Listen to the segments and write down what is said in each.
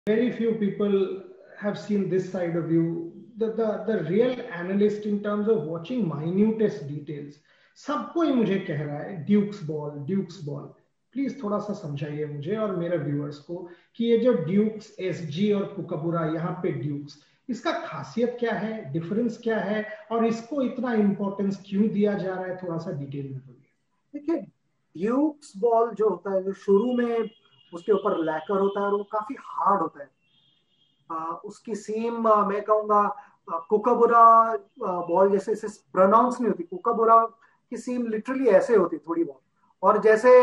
very few people have seen this side of you. The real analyst in terms of watching minutest details. सब कोई मुझे कह रहा है ड्यूक्स बॉल. प्लीज थोड़ा सा समझाइए मुझे और मेरे व्यूअर्स को कि ये जो ड्यूक्स एसजी और कुकाबुरा, यहाँ पे ड्यूक्स, इसका खासियत क्या है, डिफरेंस क्या है और इसको इतना इंपॉर्टेंस क्यों दिया जा रहा है, थोड़ा सा डिटेल में बोलिए. देखिए, ड्यूक्स बॉल जो होता है, जो शुरू में उसके ऊपर लैकर होता है और वो काफी हार्ड होता है. उसकी सीम मैं कहूँगा कुकाबुरा बॉल जैसे इसे प्रोनाउंस नहीं होती. कुकाबुरा की सीम लिटरली ऐसे होती थोड़ी बहुत, और जैसे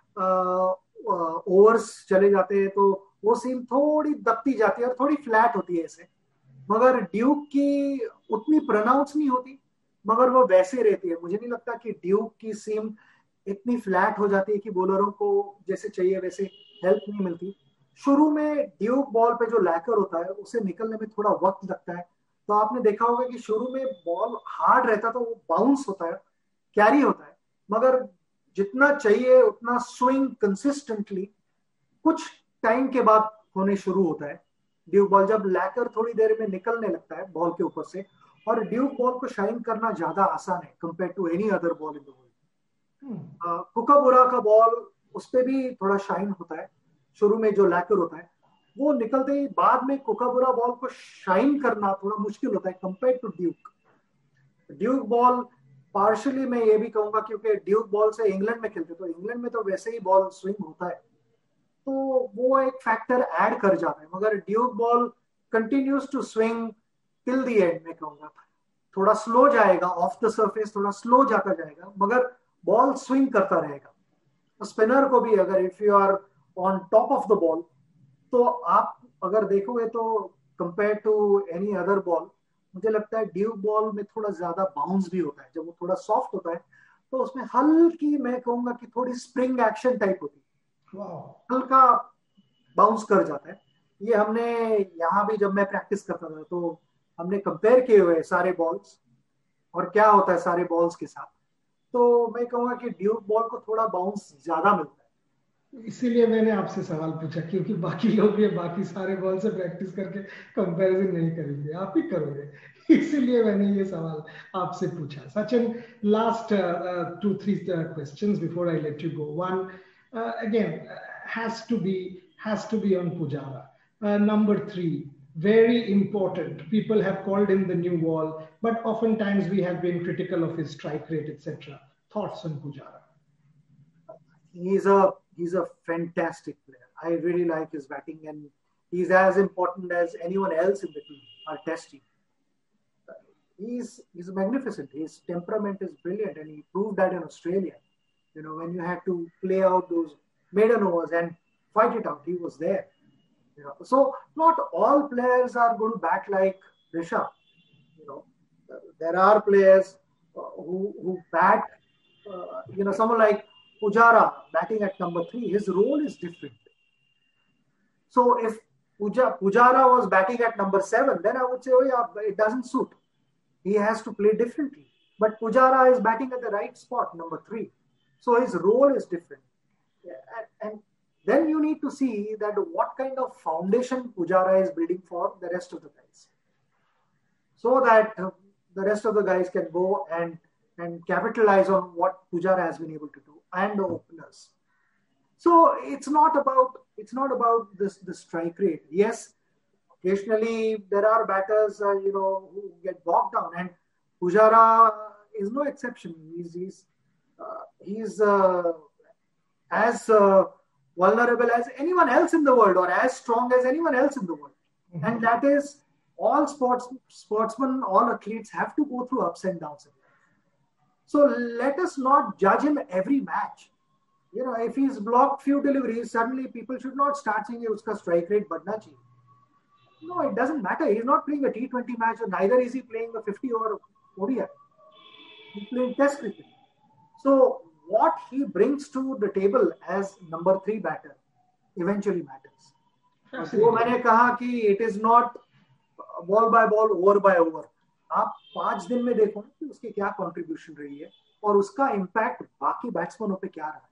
ओवर्स चले जाते हैं तो वो सीम थोड़ी दबती जाती है और थोड़ी फ्लैट होती है ऐसे. मगर ड्यूक की उतनी प्रोनाउंस नहीं होती, मगर वो वैसे रहती है. मुझे नहीं लगता कि ड्यूक की सीम इतनी फ्लैट हो जाती है कि बॉलरों को जैसे चाहिए वैसे हेल्प नहीं मिलती. शुरू में ड्यूक बॉल पे जो लैकर होता है उसे निकलने में थोड़ा वक्त लगता है. तो आपने देखा होगा कि शुरू में बॉल हार्ड रहता तो वो बाउंस होता है, कैरी होता है, मगर जितना चाहिए उतना स्विंग कंसिस्टेंटली कुछ टाइम के बाद होने शुरू होता है. ड्यूक बॉल जब लैकर थोड़ी देर में निकलने लगता है बॉल के ऊपर से, और ड्यूक बॉल को शाइन करना ज्यादा आसान है compare to any other ball in the world. Kookaburra का बॉल उस पर भी थोड़ा शाइन होता है. शुरू में जो लैकर होता है वो निकलते ही बाद में कुकाबुरा बॉल को शाइन करना थोड़ा मुश्किल होता है compare to Duke. Duke ball partially मैं ये भी कहूंगा क्योंकि ड्यूक बॉल से इंग्लैंड में खेलते, तो इंग्लैंड में तो वैसे ही बॉल स्विंग होता है, तो वो एक फैक्टर ऐड कर जाता है. मगर Duke ball continues to swing till the end. मैं कहूंगा थोड़ा स्लो जाएगा ऑफ द सरफेस, थोड़ा स्लो जाता जाएगा, मगर बॉल स्विंग करता रहेगा. स्पिनर को भी अगर if you are on top of the ball, तो आप अगर देखोगे तो compare to any other ball मुझे लगता है ड्यूक बॉल में थोड़ा ज्यादा बाउंस भी होता है. जब वो थोड़ा सॉफ्ट होता है तो उसमें हल्की, मैं कहूंगा कि थोड़ी स्प्रिंग एक्शन टाइप होती है, हल्का बाउंस कर जाता है. ये हमने यहाँ भी जब मैं प्रैक्टिस करता था तो हमने कंपेयर किए हुए सारे बॉल्स और क्या होता है सारे बॉल्स के साथ. तो मैं कहूंगा कि ड्यूक बॉल को थोड़ा बाउंस ज्यादा मिलता है. इसीलिए मैंने आपसे सवाल पूछा, क्योंकि बाकी लोग ये बाकी सारे बॉल से प्रैक्टिस करके कंपैरिजन नहीं करेंगे, आप ही करोगे, इसीलिए मैंने ये सवाल आपसे पूछा. Sachin, last 2-3 questions before I let you go. One, again, has to be on Pujara. Number 3, very important. People have called him the new wall, but oftentimes we have been critical of his strike rate, etc. Thoughts on Pujara? He's a fantastic player. I really like his batting, and he's as important as anyone else in the team, our test team. He's magnificent. His temperament is brilliant, and he proved that in Australia. You know, when you had to play out those maiden overs and fight it out, he was there. You know, so not all players are going to bat like Rishabh. You know, there are players who bat. Someone like Pujara batting at number 3, his role is different. So if Pujara was batting at number 7, then I would say, oh yeah, it doesn't suit. He has to play differently. But Pujara is batting at the right spot, number 3. So his role is different. And then you need to see that what kind of foundation Pujara is building for the rest of the guys. So that the rest of the guys can go and capitalize on what Pujara has been able to do, and the openers. So it's not about the strike rate. Yes, occasionally there are batters who get bogged down, and Pujara is no exception. He's as vulnerable as anyone else in the world, or as strong as anyone else in the world. Mm-hmm. And that is, all sportsmen, all athletes have to go through ups and downs. So let us not judge him every match. You know, if he's blocked few deliveries, suddenly people should not start saying uska strike rate badna chahiye. No, it doesn't matter. He's not playing a T20 match, or neither is he playing a 50-over ODI. He's playing Test cricket. So what he brings to the table as number 3 batter eventually matters. वो मैंने कहा कि it is not ball by ball, over by over. आप 5 दिन में देखो कि उसकी क्या कंट्रीब्यूशन रही है और उसका इम्पैक्ट बाकी बैट्समैनों पे क्या रहा है.